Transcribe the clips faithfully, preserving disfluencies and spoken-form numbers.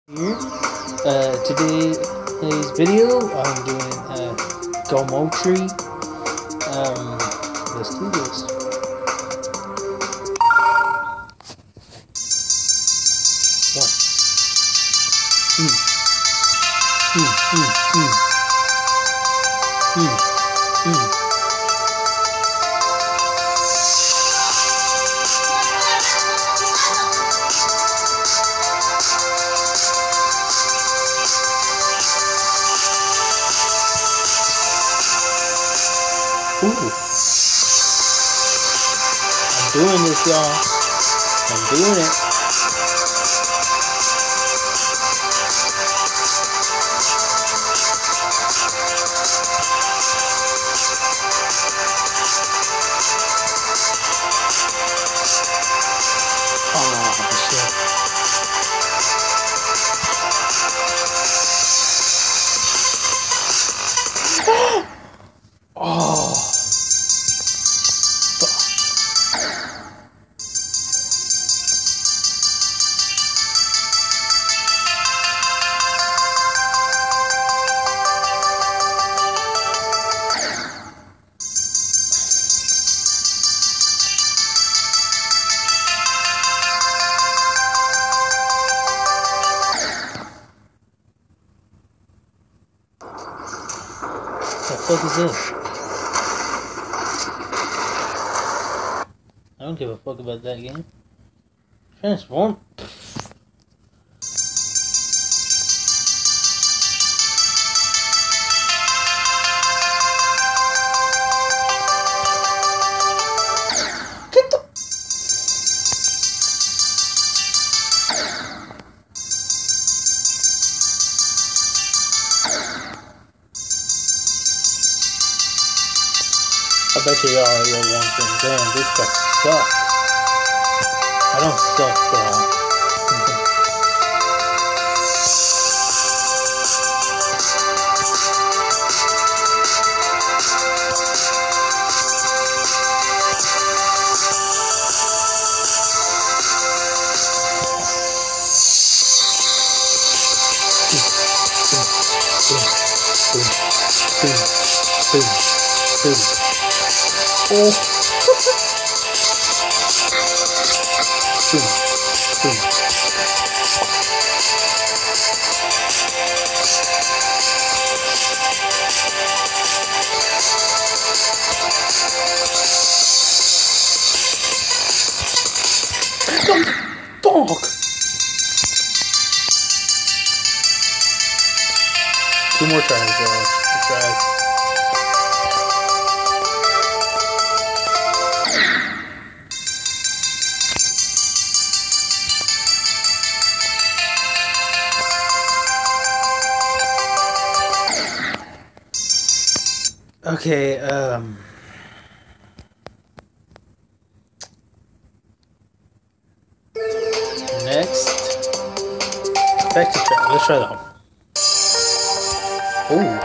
Here. Uh, today, today's video, I'm doing uh, Gomotri. Um, let's do this. One. Mm. Mm, mm, mm. Mm, mm. Ooh. I'm doing this, y'all. I'm doing it. Oh, shit. Oh. What the fuck is this? I don't give a fuck about that game. Transform? Get the... I bet you y'all you're wondering, damn, this guy sucks. I don't suck, bro. Boom, boom, boom, boom. Oh. Boom, boom. Dog. Two more tries, guys. Two tries. Okay, um... next... Back to try. Let's try that one. Ooh.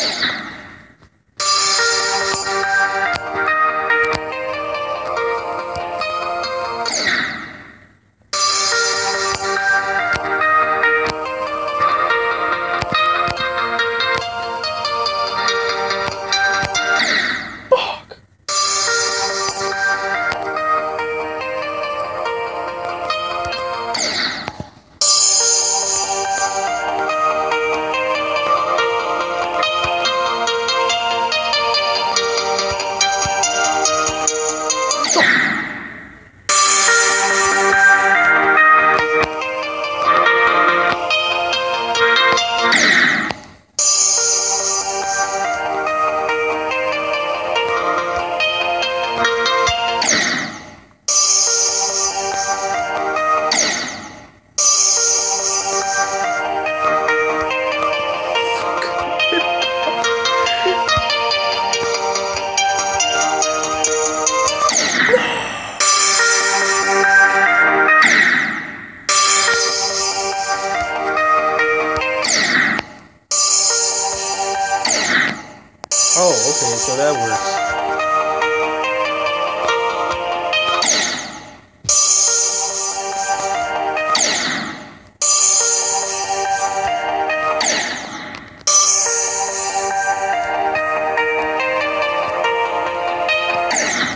Oh, okay, so that works.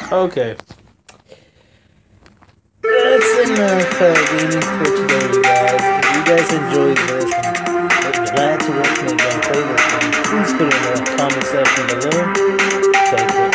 Okay. That's enough uh, gaming for today, you guys. If you guys enjoyed this and would glad to watch me again play this game, please put it in the comment section below. Take care.